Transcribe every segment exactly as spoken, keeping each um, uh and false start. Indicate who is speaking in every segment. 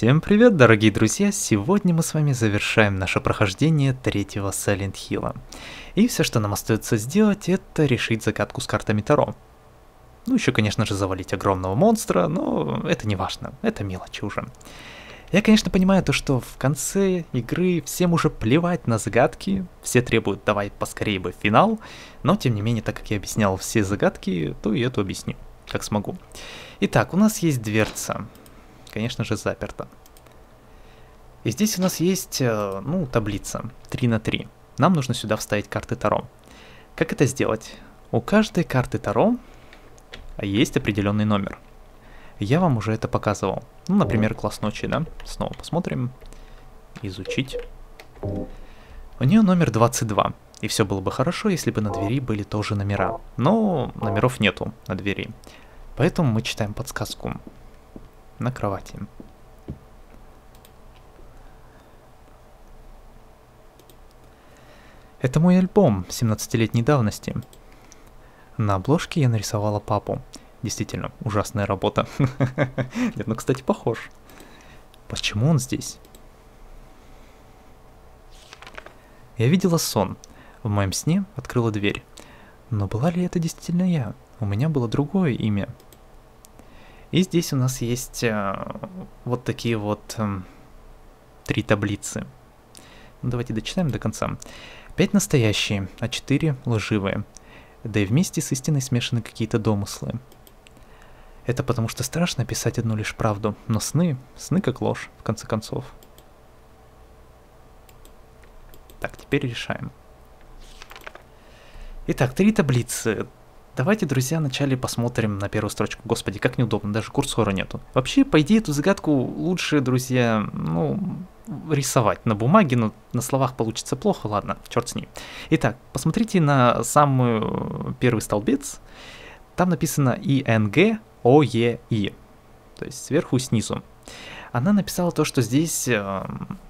Speaker 1: Всем привет, дорогие друзья! Сегодня мы с вами завершаем наше прохождение третьего Silent Hill'а. И все, что нам остается сделать, это решить загадку с картами Таро. Ну, еще, конечно же, завалить огромного монстра, но это не важно, это мелочи уже. Я, конечно, понимаю то, что в конце игры всем уже плевать на загадки, все требуют давай поскорее бы финал, но, тем не менее, так как я объяснял все загадки, то и эту объясню, как смогу. Итак, у нас есть дверца. Конечно же, заперто. И здесь у нас есть, ну, таблица три на три. Нам нужно сюда вставить карты Таро. Как это сделать? У каждой карты Таро есть определенный номер. Я вам уже это показывал. Ну, например, класс ночи, да? Снова посмотрим. Изучить. У нее номер двадцать два. И все было бы хорошо, если бы на двери были тоже номера. Но номеров нету на двери. Поэтому мы читаем подсказку на кровати. Это мой альбом семнадцатилетней давности. На обложке я нарисовала папу. Действительно, ужасная работа. Нет, ну, кстати, похож. Почему он здесь? Я видела сон. В моем сне открыла дверь. Но была ли это действительно я? У меня было другое имя. И здесь у нас есть э, вот такие вот э, три таблицы. Ну, давайте дочитаем до конца. Пять настоящие, а четыре лживые. Да и вместе с истиной смешаны какие-то домыслы. Это потому что страшно писать одну лишь правду, но сны, сны как ложь, в конце концов. Так, теперь решаем. Итак, три таблицы. Давайте, друзья, вначале посмотрим на первую строчку. Господи, как неудобно, даже курсора нету. Вообще, по идее, эту загадку лучше, друзья, ну, рисовать на бумаге, но на словах получится плохо, ладно, черт с ним. Итак, посмотрите на самый первый столбец. Там написано И Н Г О Е И, то есть сверху и снизу. Она написала то, что здесь э,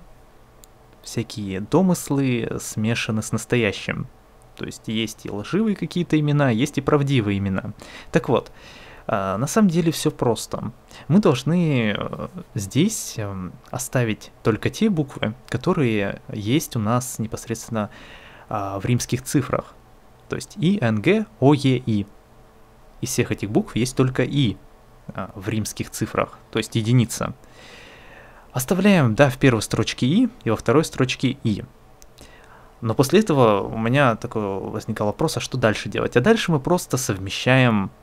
Speaker 1: всякие домыслы смешаны с настоящим. То есть есть и лживые какие-то имена, есть и правдивые имена. Так вот, э, на самом деле все просто. Мы должны э, здесь э, оставить только те буквы, которые есть у нас непосредственно э, в римских цифрах. То есть И Н Г О Е И. Из всех этих букв есть только И э, в римских цифрах, то есть единица. Оставляем, да, в первой строчке И и во второй строчке И. Но после этого у меня такой возникал вопрос, а что дальше делать? А дальше мы просто совмещаем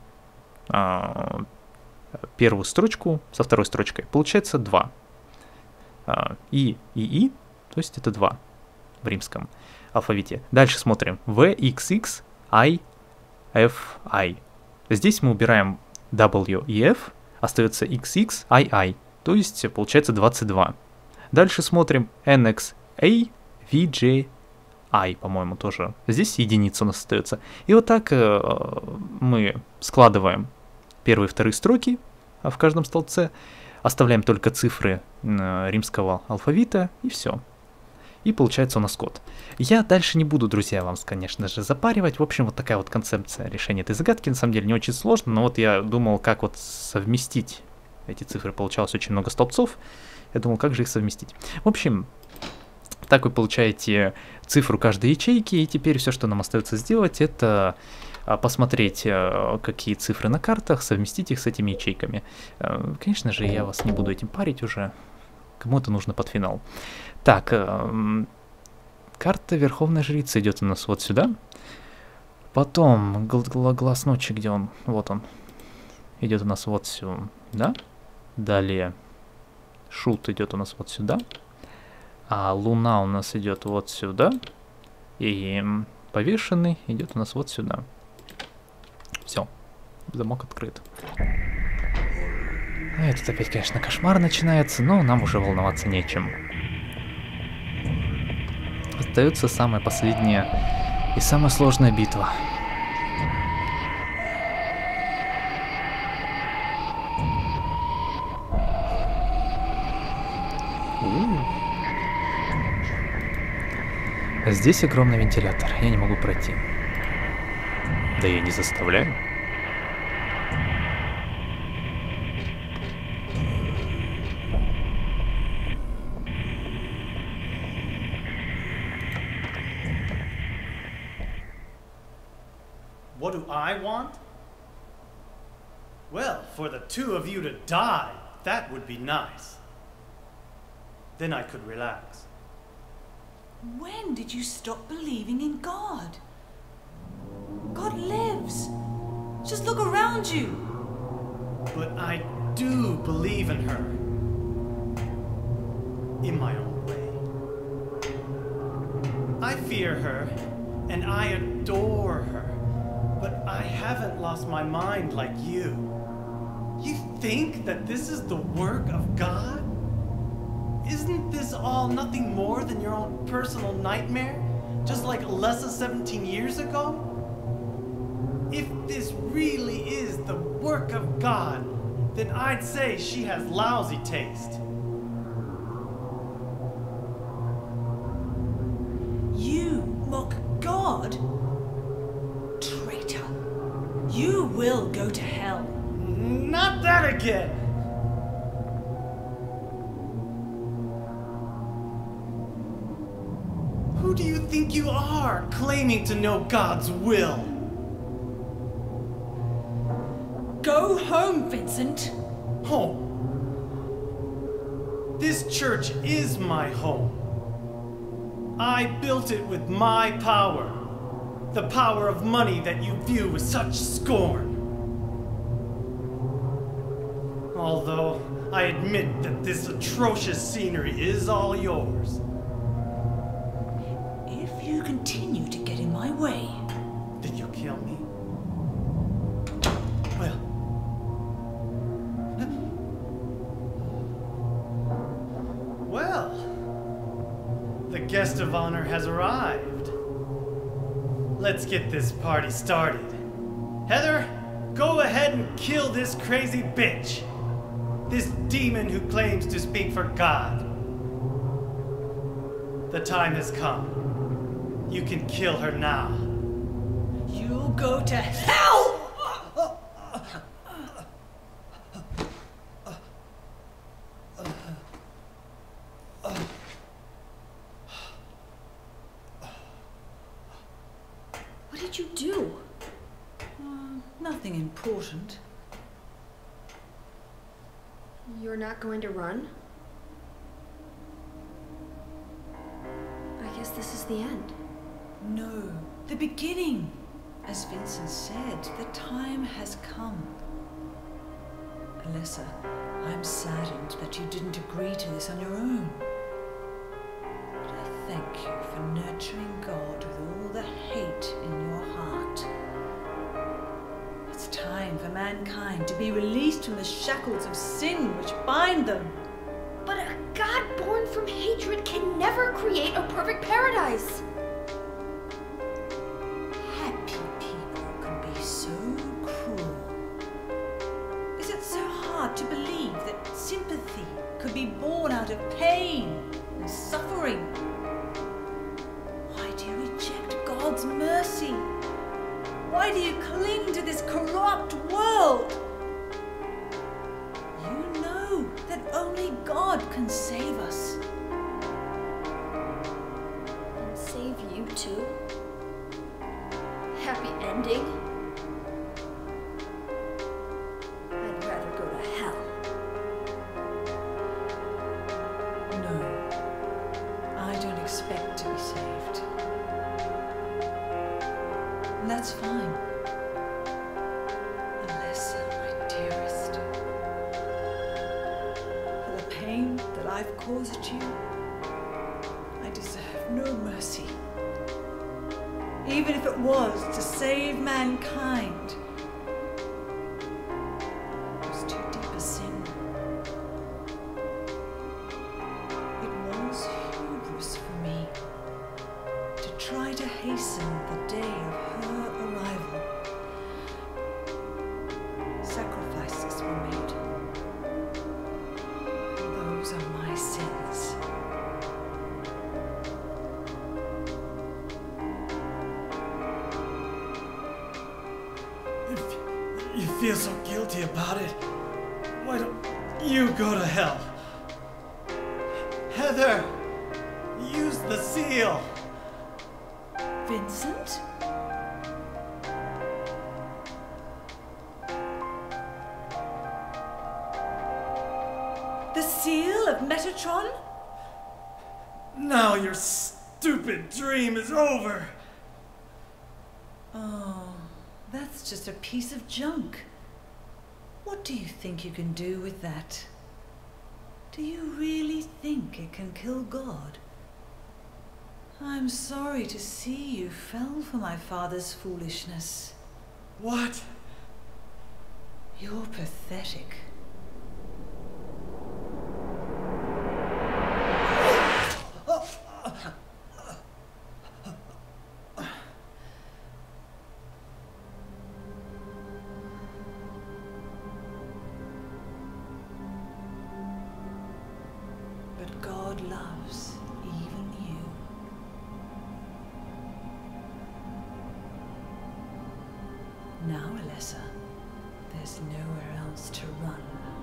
Speaker 1: э, первую строчку со второй строчкой. Получается два. Э, И и И, то есть это два в римском алфавите. Дальше смотрим. В, X, X, I, F, I. Здесь мы убираем W и F, остается X X, I I, то есть получается двадцать два. Дальше смотрим N X A, V J I, по-моему, тоже. Здесь единица у нас остается. И вот так э, мы складываем первые и вторые строки в каждом столбце, оставляем только цифры э, римского алфавита, и все. И получается у нас код. Я дальше не буду, друзья, вам, конечно же, запаривать. В общем, вот такая вот концепция решения этой загадки. На самом деле не очень сложно, но вот я думал, как вот совместить эти цифры. Получалось очень много столбцов. Я думал, как же их совместить. В общем, так вы получаете цифру каждой ячейки, и теперь все, что нам остается сделать, это посмотреть, какие цифры на картах, совместить их с этими ячейками. Конечно же, я вас не буду этим парить уже. Кому это нужно под финал. Так, э, карта Верховной Жрицы идет у нас вот сюда. Потом гл гл глаз ночи, где он? Вот он. Идет у нас вот сюда. Далее шут идет у нас вот сюда. А луна у нас идет вот сюда. И повешенный идет у нас вот сюда. Все, замок открыт. Этот опять, конечно, кошмар начинается, но нам уже волноваться нечем. Остается самая последняя и самая сложная битва. Здесь огромный вентилятор, я не могу пройти. Да я не заставляю.
Speaker 2: What do I want? Well, for the two of you to die, that would be nice. Then I could relax.
Speaker 3: When did you stop believing in God? God lives. Just look around you.
Speaker 2: But I do believe in her. In my own way. I fear her, and I adore her. But I haven't lost my mind like you. You think that this is the work of God? Isn't this all nothing more than your own personal nightmare? Just like Alessa seventeen years ago? If this really is the work of God, then I'd say she has lousy taste.
Speaker 3: You mock God? Traitor. You will go to hell.
Speaker 2: Not that again! Who do you think you are, claiming to know God's will?
Speaker 3: Go home, Vincent.
Speaker 2: Home? This church is my home. I built it with my power. The power of money that you view with such scorn. Although I admit that this atrocious scenery is all yours.
Speaker 3: If you continue to get in my way...
Speaker 2: Did you kill me? Well... Well... The guest of honor has arrived. Let's get this party started. Heather, go ahead and kill this crazy bitch. This demon who claims to speak for God. The time has come. You can kill her now.
Speaker 3: You'll go to hell!
Speaker 4: What did you do?
Speaker 3: Uh, nothing important.
Speaker 4: You're not going to run? I guess this is the end.
Speaker 3: No, the beginning. As Vincent said, the time has come. Alessa, I'm saddened that you didn't agree to this on your own. But I thank you for nurturing God with all the hate in your heart. It's time for mankind to be released from the shackles of sin which bind them.
Speaker 4: But a God born from hatred can never create a perfect paradise.
Speaker 3: Happy people can be so cruel. Is it so hard to believe that sympathy could be born out of pain and suffering? Why do you reject God's mercy? Why do you cling to this corrupt world? You know that only God can save us.
Speaker 4: And save you too? Happy ending? I'd rather go to hell.
Speaker 3: No, I don't expect to be saved. And that's fine. Alessa, my dearest. For the pain that I've caused you, I deserve no mercy. Even if it was to save mankind. It was too deep a sin. It was hubris for me to try to hasten the day of her arrival. Sacrifices were made. And those are my sins.
Speaker 2: If you feel so guilty about it, why don't you go to hell? Heather, use the seal.
Speaker 3: Vincent? seal of Metatron?
Speaker 2: Now your stupid dream is over.
Speaker 3: Oh, that's just a piece of junk. What do you think you can do with that? Do you really think it can kill God? I'm sorry to see you fell for my father's foolishness.
Speaker 2: What?
Speaker 3: You're pathetic. But God loves even you. Now, Alessa, there's nowhere else to run.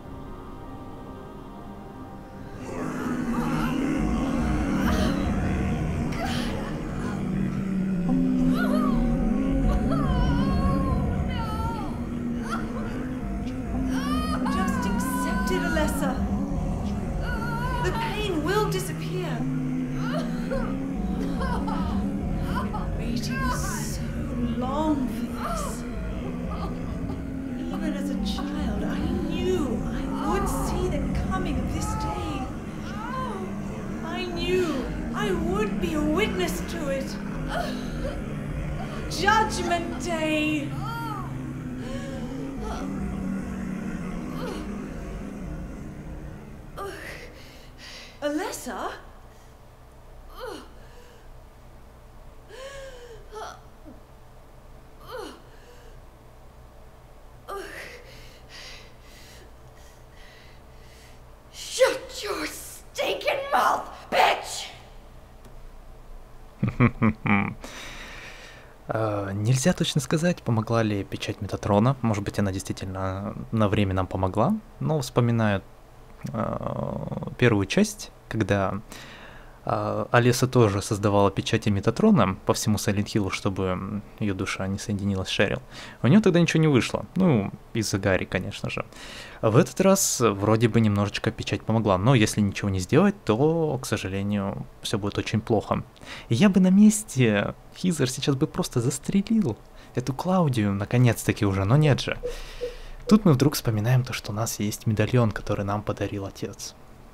Speaker 3: Just accept it, Alessa. The pain will disappear. I've been waiting so long for this. Even as a child, I knew I would see the coming of this day. I knew I would be a witness to it. Judgment Day. Alessa?
Speaker 4: Shut your stinking mouth, bitch!
Speaker 1: Э, Нельзя точно сказать, помогла ли печать Метатрона. Может быть, она действительно на время нам помогла. Но вспоминаю э, первую часть, когда э, Алесса тоже создавала печати Метатрона по всему Silent Hill, чтобы ее душа не соединилась с Шерил. У нее тогда ничего не вышло. Ну, из-за Гарри, конечно же. А в этот раз вроде бы немножечко печать помогла. Но если ничего не сделать, то, к сожалению, все будет очень плохо. И я бы на месте Хизер сейчас бы просто застрелил эту Клаудию, наконец-таки уже, но нет же. Тут мы вдруг вспоминаем то, что у нас есть медальон, который нам подарил отец.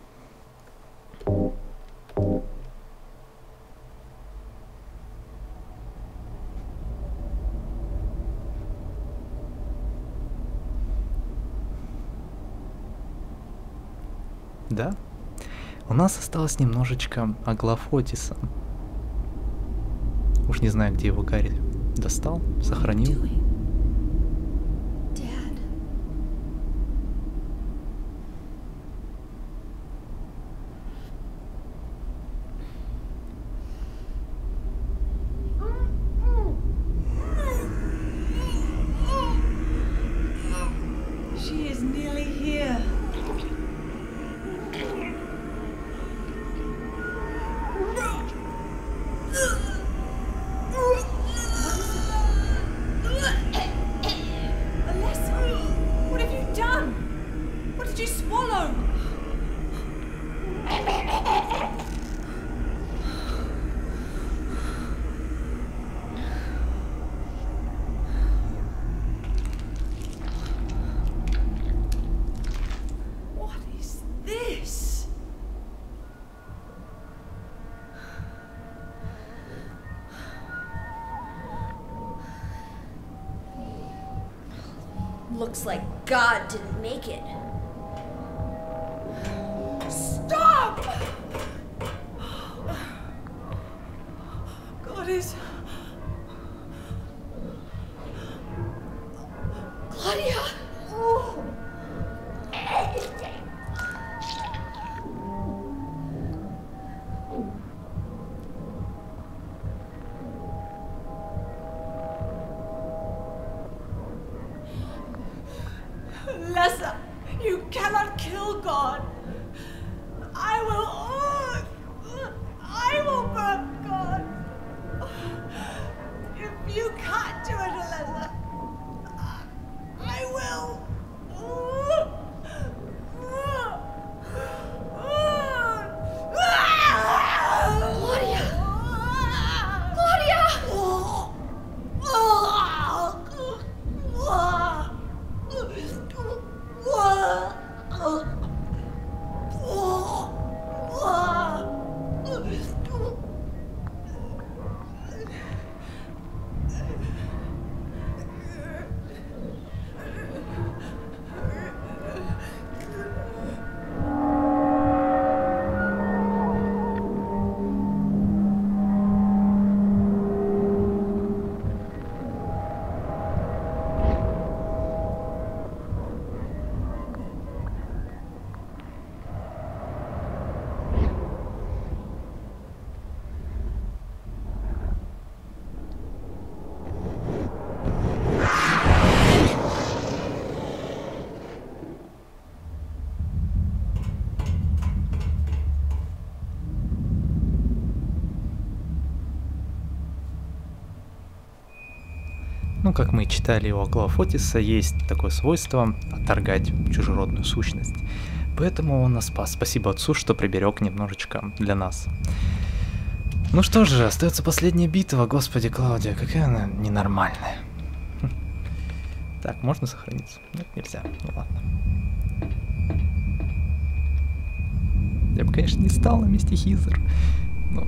Speaker 1: Да, у нас осталось немножечко Аглафотиса. Уж не знаю, где его Гарри достал, сохранил.
Speaker 4: Dad.
Speaker 3: She is nearly here. Alessa, what have you done? What did you swallow? What is this?
Speaker 4: Looks like God didn't make it.
Speaker 3: Stop! God is...
Speaker 4: Claudia!
Speaker 3: Alessa, you cannot kill God. I will... oh, I will burn God. If you can't do it, Alessa, I will.
Speaker 1: Ну, как мы читали у Аклаофотиса, есть такое свойство отторгать чужеродную сущность. Поэтому он нас спас. Спасибо отцу, что приберег немножечко для нас. Ну что же, остается последняя битва. Господи, Клаудия, какая она ненормальная. Так, можно сохраниться? Нет, нельзя. Ну ладно. Я бы, конечно, не стал на месте Хизер. Но...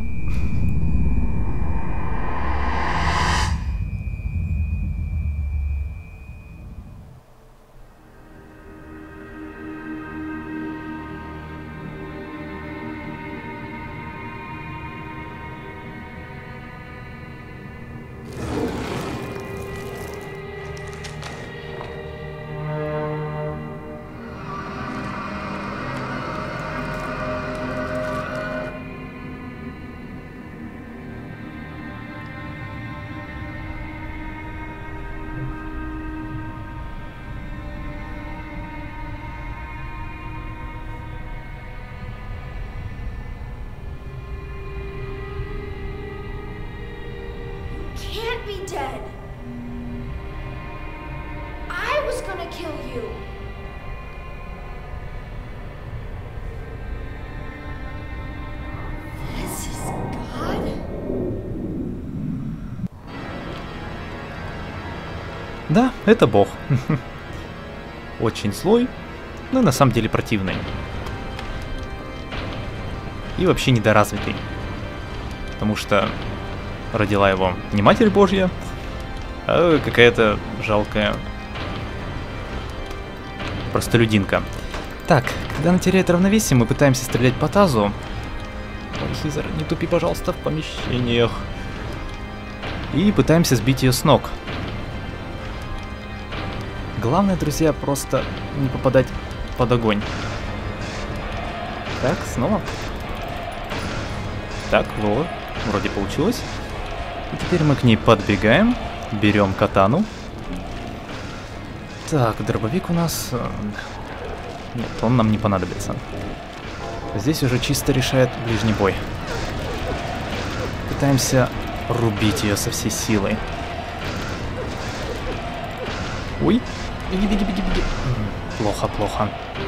Speaker 4: Can't be dead. I was gonna kill you. This is God?
Speaker 1: Да, это бог. Очень злой, но на самом деле противный. И вообще недоразвитый. Потому что родила его не Матерь Божья, а какая-то жалкая простолюдинка. Так, когда она теряет равновесие, мы пытаемся стрелять по тазу. Ой, Хизер, не тупи, пожалуйста, в помещениях. И пытаемся сбить ее с ног. Главное, друзья, просто не попадать под огонь. Так, снова. Так, вот, вроде получилось. И теперь мы к ней подбегаем, берем катану. Так, дробовик у нас... Нет, он нам не понадобится. Здесь уже чисто решает ближний бой. Пытаемся рубить ее со всей силой. Ой, беги, беги, беги, беги. Плохо, плохо.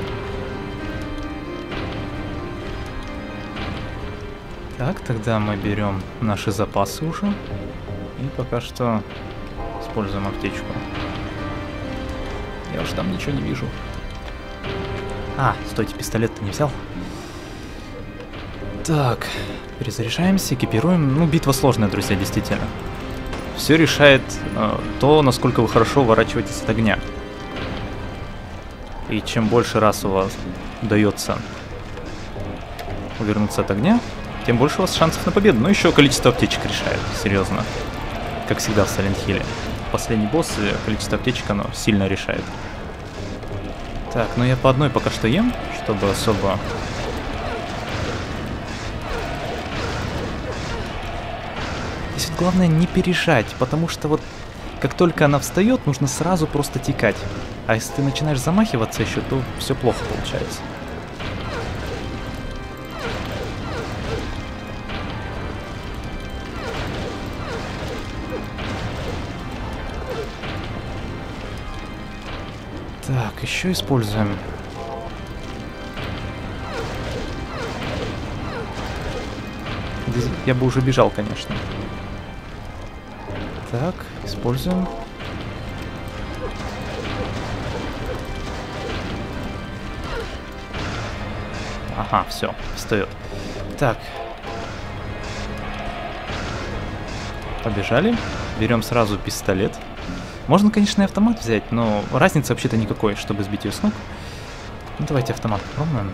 Speaker 1: Так, тогда мы берем наши запасы уже. И пока что используем аптечку. Я уж там ничего не вижу. А, стойте, пистолет-то не взял. Так, перезаряжаемся, экипируем. Ну, битва сложная, друзья, действительно. Все решает э, то, насколько вы хорошо уворачиваетесь от огня. И чем больше раз у вас удается увернуться от огня, тем больше у вас шансов на победу. Но еще количество аптечек решает, серьезно. Как всегда в Silent Hill. Последний босс, количество аптечек, оно сильно решает. Так, ну я по одной пока что ем, чтобы особо... Здесь вот главное не пережать, потому что вот как только она встает, нужно сразу просто текать. А если ты начинаешь замахиваться еще, то все плохо получается. Так, еще используем. Я бы уже бежал, конечно. Так, используем. Ага, все, встает. Так. Побежали. Берем сразу пистолет. Можно, конечно, и автомат взять, но разницы вообще-то никакой, чтобы сбить ее с ног. Ну, давайте автомат попробуем.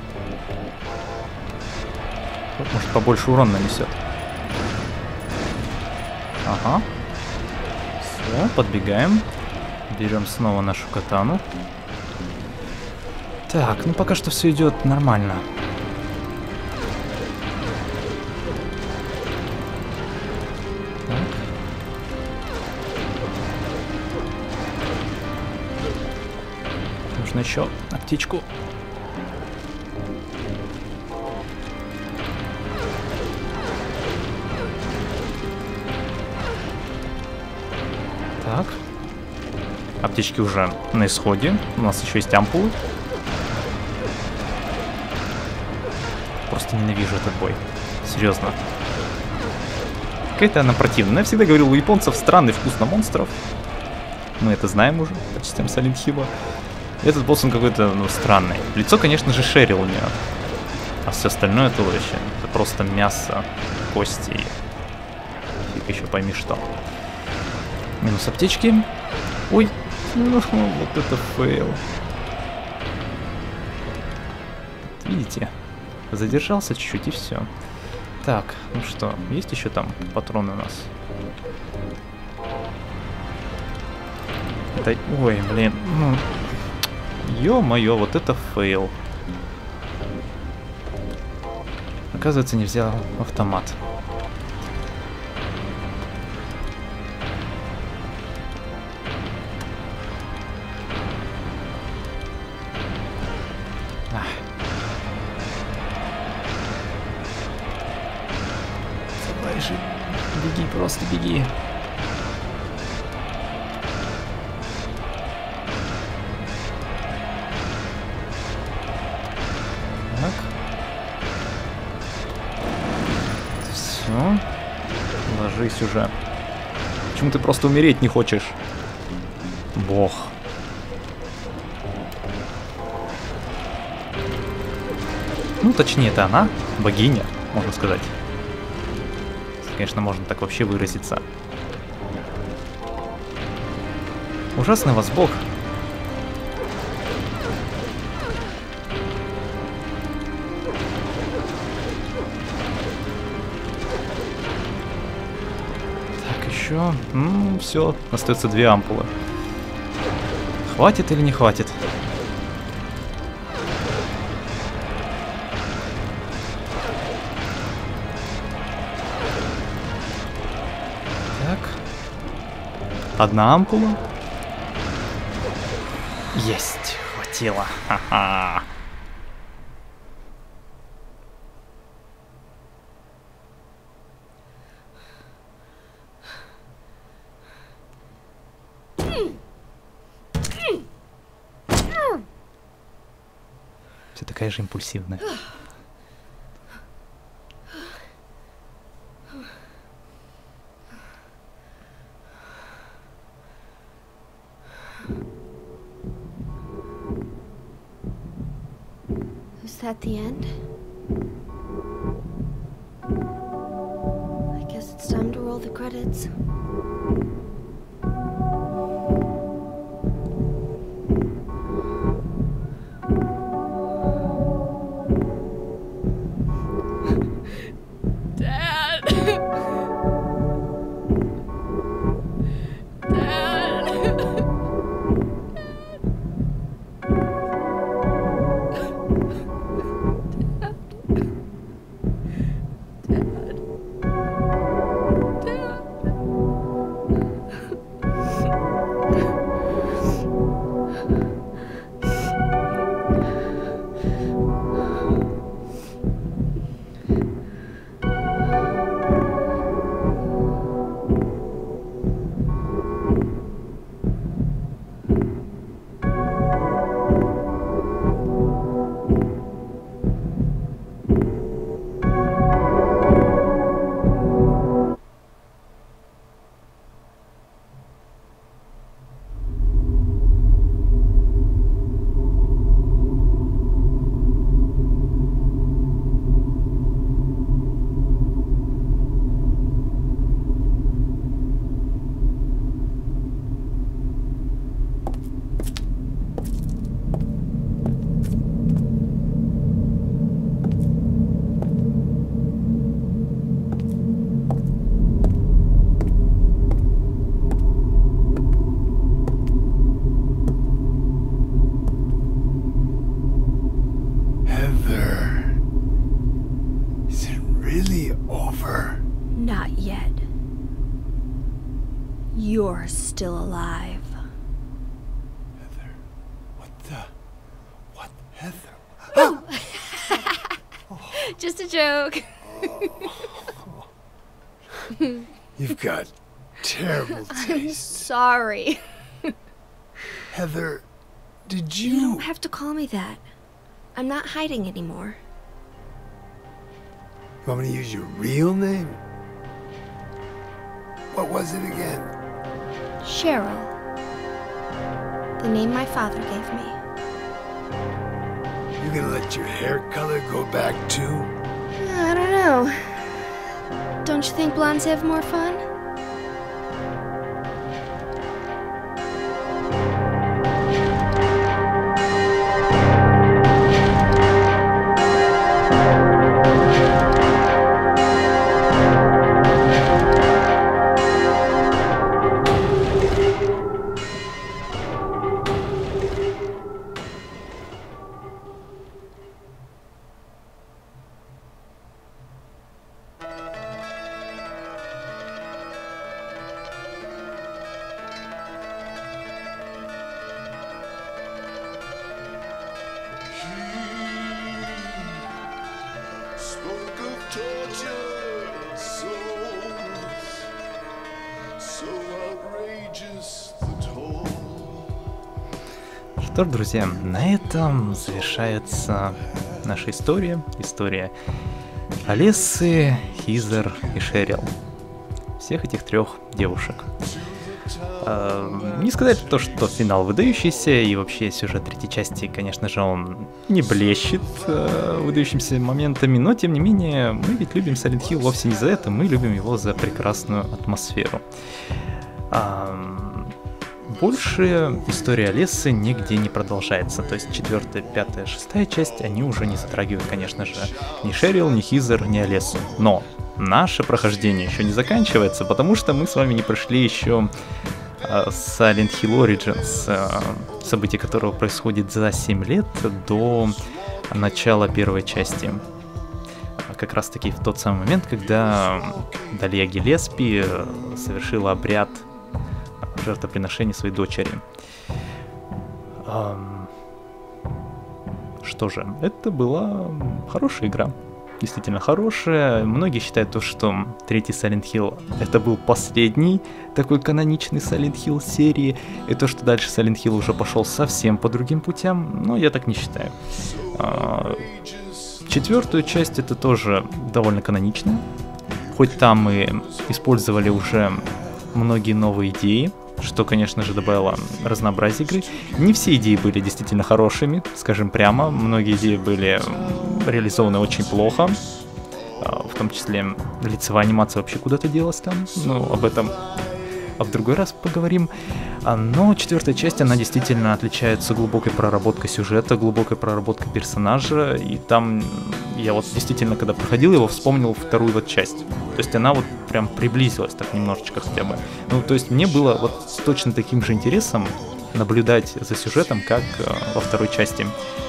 Speaker 1: Может, побольше урона нанесет. Ага. Все, подбегаем. Берем снова нашу катану. Так, ну пока что все идет нормально. Нужно еще аптечку. Так. Аптечки уже на исходе. У нас еще есть ампулы. Просто ненавижу этот бой. Серьезно. Какая-то она противная. Я всегда говорил, у японцев странный вкус на монстров. Мы это знаем уже по частям Silent Hill. Этот босс, он какой-то, ну, странный. Лицо, конечно же, Шерил у нее. А все остальное туловище — это просто мясо, кости и фиг еще пойми что. Минус аптечки. Ой, ну, вот это фейл. Видите? Задержался чуть-чуть и все. Так, ну что, есть еще там патроны у нас? Это... Ой, блин, ну... Ё-моё, вот это фейл. Оказывается, не взял автомат. Ах. Давай же, беги, просто беги. Так. Все. Ложись уже. Почему ты просто умереть не хочешь? Бог. Ну, точнее, это она, богиня, можно сказать. Конечно, можно так вообще выразиться. Ужасный вас бог. Так, еще. Ну, все, остается две ампулы. Хватит или не хватит? Одна ампула. Есть, хватило. Ха-ха. Все такая же импульсивная.
Speaker 4: Is that the end? I guess it's time to roll the credits.
Speaker 5: Dad! Dad!
Speaker 4: Not yet. You're still alive.
Speaker 6: Heather. What the? What? Heather?
Speaker 4: Just a joke.
Speaker 6: You've got terrible
Speaker 4: I'm
Speaker 6: taste.
Speaker 4: sorry.
Speaker 6: Heather, did
Speaker 4: You
Speaker 6: you...
Speaker 4: don't have to call me that. I'm not hiding anymore.
Speaker 6: You want me to use your real name? What was it again?
Speaker 4: Cheryl. The name my father gave me.
Speaker 6: You gonna let your hair color go back too?
Speaker 4: I don't know. Don't you think blondes have more fun?
Speaker 7: Spoke of tortured souls, so outrageous the toll.
Speaker 1: Что ж, друзья, на этом завершается наша история. История Алессы, Хизер и Шерил. Всех этих трех девушек. Не сказать то, что финал выдающийся, и вообще сюжет третьей части, конечно же, он не блещет выдающимися моментами, но тем не менее, мы ведь любим Silent Hill вовсе не за это, мы любим его за прекрасную атмосферу. Больше история Алессы нигде не продолжается, то есть четвертая, пятая, шестая часть, они уже не затрагивают, конечно же, ни Шерил, ни Хизер, ни Алессу, но наше прохождение еще не заканчивается, потому что мы с вами не прошли еще Silent Hill Origins, событие которого происходит за семь лет до начала первой части. Как раз таки в тот самый момент, когда Далия Гиллеспи совершила обряд жертвоприношения своей дочери. Что же, это была хорошая игра. Действительно хорошая. Многие считают то, что третий Silent Hill это был последний такой каноничный Silent Hill серии, и то, что дальше Silent Hill уже пошел совсем по другим путям, но я так не считаю. Четвертую часть это тоже довольно канонично, хоть там мы использовали уже многие новые идеи, что, конечно же, добавило разнообразие игры. Не все идеи были действительно хорошими, скажем прямо. Многие идеи были реализованы очень плохо. В том числе лицевая анимация вообще куда-то делась там. Ну, об этом в другой раз поговорим. Но четвертая часть, она действительно отличается глубокой проработкой сюжета, глубокой проработкой персонажа. И там я вот действительно, когда проходил его, вспомнил вторую вот часть. То есть она вот прям приблизилась так немножечко хотя бы. Ну, то есть мне было вот с точно таким же интересом наблюдать за сюжетом, как во второй части.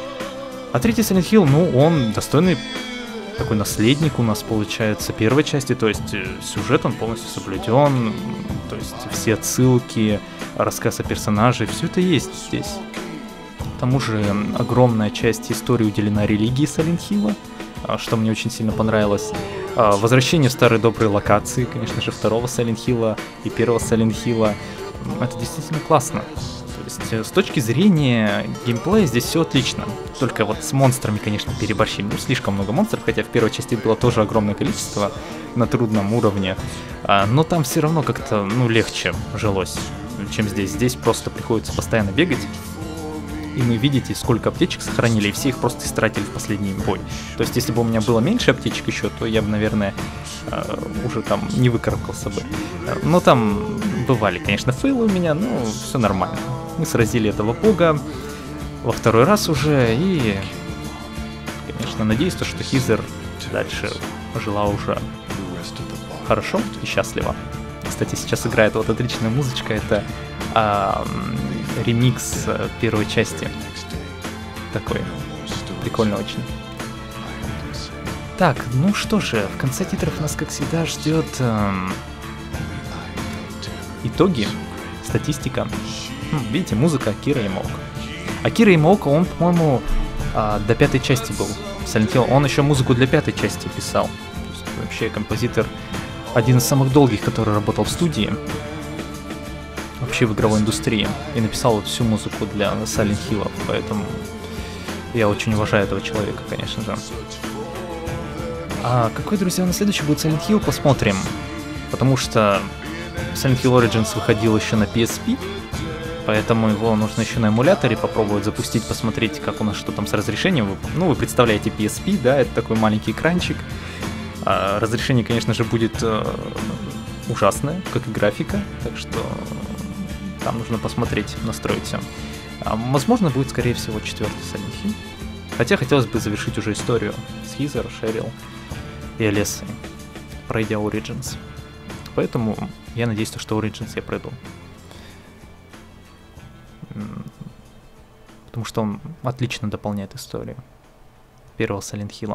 Speaker 1: А третий Silent Hill, ну, он достойный такой наследник у нас получается первой части, то есть сюжет он полностью соблюден, то есть все отсылки, рассказ о персонаже, все это есть здесь. К тому же огромная часть истории уделена религии Silent Hill, что мне очень сильно понравилось. Возвращение в старые добрые локации, конечно же, второго Silent Hill и первого Silent Hill, это действительно классно. То есть с точки зрения геймплея здесь все отлично. Только вот с монстрами, конечно, переборщили. Ну, слишком много монстров, хотя в первой части было тоже огромное количество на трудном уровне. Но там все равно как-то, ну, легче жилось, чем здесь. Здесь просто приходится постоянно бегать. И мы видите, сколько аптечек сохранили, и все их просто истратили в последний бой. То есть, если бы у меня было меньше аптечек еще, то я бы, наверное, уже там не выкарабкался бы. Но там бывали, конечно, фейлы у меня, но все нормально. Мы сразили этого бога во второй раз уже, и, конечно, надеюсь, что Хизер дальше жила уже хорошо и счастливо. Кстати, сейчас играет вот отличная музычка, это а, ремикс первой части. Такой, прикольно очень. Так, ну что же, в конце титров нас, как всегда, ждет эм, итоги, статистика. Хм, видите, музыка Акира Ямаока. Акира Ямаока, он, по-моему, э, до пятой части был. Silent Hill. Он еще музыку для пятой части писал. То есть, вообще композитор один из самых долгих, который работал в студии, вообще в игровой индустрии, и написал вот всю музыку для Silent Hill, поэтому я очень уважаю этого человека, конечно же. А какой, друзья, на следующий будет Silent Hill, посмотрим, потому что Silent Hill Origins выходил еще на пи эс пи, поэтому его нужно еще на эмуляторе попробовать запустить, посмотреть, как у нас что там с разрешением. Ну, вы представляете пи эс пи, да, это такой маленький экранчик. А разрешение, конечно же, будет э, ужасное, как и графика, так что там нужно посмотреть, настроить все. А, возможно, будет, скорее всего, четвертый Silent Hill. Хотя хотелось бы завершить уже историю с Хизер, Шерил и Алессой, пройдя Origins. Поэтому я надеюсь, что Origins я пройду. Потому что он отлично дополняет историю первого Silent Hill'а.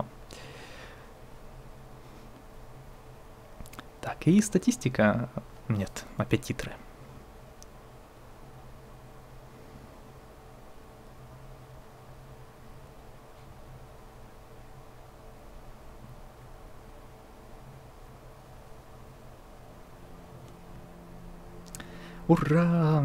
Speaker 1: Так, и статистика... Нет, опять титры. Ура!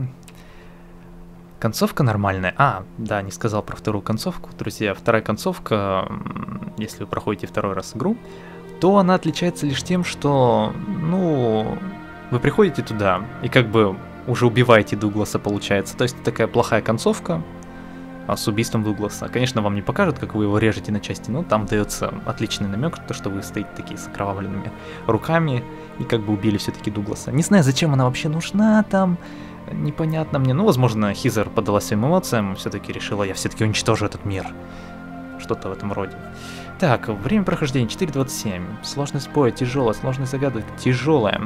Speaker 1: Концовка нормальная. А, да, не сказал про вторую концовку. Друзья, вторая концовка, если вы проходите второй раз игру, то она отличается лишь тем, что, ну, вы приходите туда и как бы уже убиваете Дугласа, получается. То есть такая плохая концовка а с убийством Дугласа. Конечно, вам не покажут, как вы его режете на части, но там дается отличный намек, то, что вы стоите такие с окровавленными руками и как бы убили все-таки Дугласа. Не знаю, зачем она вообще нужна там, непонятно мне. Ну, возможно, Хизер поддалась своим эмоциям, все-таки решила, я все-таки уничтожу этот мир. Что-то в этом роде. Так, время прохождения четыре двадцать семь. Сложность боя тяжелая, сложность загадок тяжелая.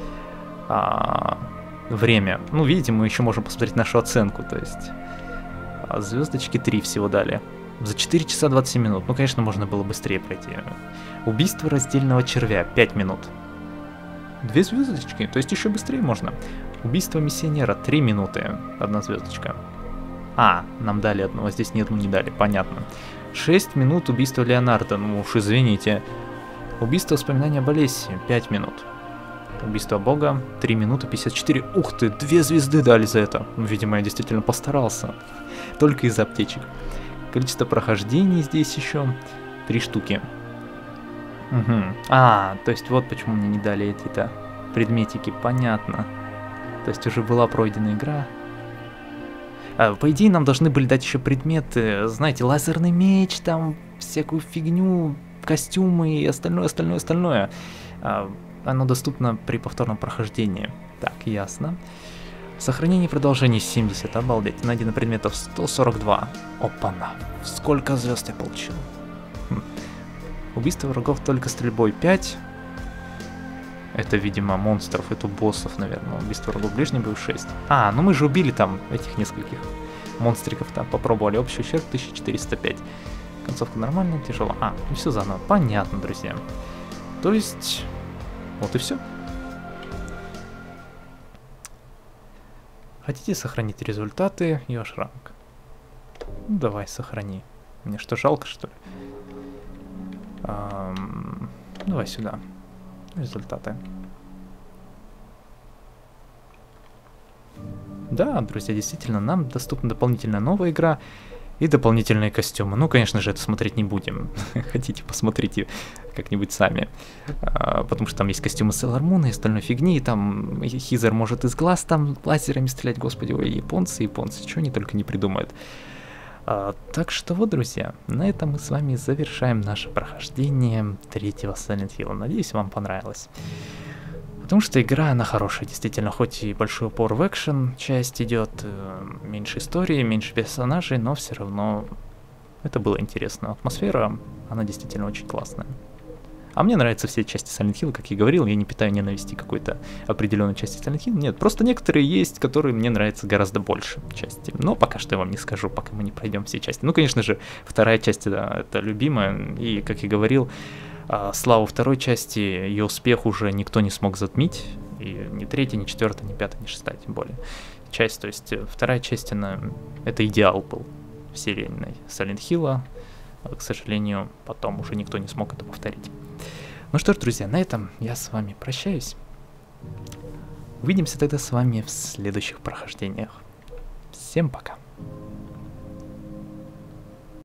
Speaker 1: А, время. Ну, видите, мы еще можем посмотреть нашу оценку, то есть... А, звездочки три всего дали. За четыре часа двадцать семь минут. Ну, конечно, можно было быстрее пройти. Убийство раздельного червя пять минут. Две звездочки, то есть еще быстрее можно. Убийство миссионера три минуты. Одна звездочка. А, нам дали одного, здесь нет, не дали, понятно. шесть минут убийства Леонардо, ну уж извините. Убийство воспоминания об Олесе пять минут. Убийство Бога три минуты пятьдесят четыре. Ух ты, две звезды дали за это. Ну, видимо, я действительно постарался. Только из аптечек. Количество прохождений здесь еще три штуки. Угу. А, то есть вот почему мне не дали эти-то предметики, понятно. То есть уже была пройдена игра. А, по идее, нам должны были дать еще предметы, знаете, лазерный меч, там всякую фигню, костюмы и остальное, остальное, остальное. А, оно доступно при повторном прохождении. Так, ясно. Сохранение продолжения семьдесят, обалдеть. Найдено предметов сто сорок два. Опа-на. Сколько звезд я получил? Хм. Убийство врагов только стрельбой пять. Это, видимо, монстров, это боссов, наверное. Убийство врагов ближний бой шесть. А, ну мы же убили там этих нескольких монстриков там. Попробовали. Общий ущерб тысяча четыреста пять. Концовка нормальная, тяжело. А, ну все заново. Понятно, друзья. То есть, вот и все. Хотите сохранить результаты и ваш ранг? Ну, давай, сохрани. Мне что, жалко, что ли? Эм, давай сюда. Результаты. Да, друзья, действительно, нам доступна дополнительная новая игра и дополнительные костюмы. Ну, конечно же, это смотреть не будем. Хотите, посмотрите как-нибудь сами. А, потому что там есть костюмы Sailor Moon и остальной фигни. И там Хизер может из глаз там лазерами стрелять. Господи, ой, японцы, японцы, чего они только не придумают. А, так что вот, друзья, на этом мы с вами завершаем наше прохождение третьего Silent Hill. Надеюсь, вам понравилось. Потому что игра, она хорошая, действительно, хоть и большой упор в экшен часть идет, э, меньше истории, меньше персонажей, но все равно это было интересно. Атмосфера, она действительно очень классная. А мне нравятся все части Silent Hill, как я говорил, я не питаю ненависти какой-то определенной части Silent Hill. Нет, просто некоторые есть, которые мне нравятся гораздо больше части. Но пока что я вам не скажу, пока мы не пройдем все части. Ну, конечно же, вторая часть, да, это любимая. И, как я говорил, славу второй части, ее успех уже никто не смог затмить. И ни третья, ни четвертая, ни пятая, ни шестая, тем более. Часть, то есть вторая часть, она, это идеал был вселенной Silent Hill'а. К сожалению, потом уже никто не смог это повторить. Ну что ж, друзья, на этом я с вами прощаюсь. Увидимся тогда с вами в следующих прохождениях. Всем пока.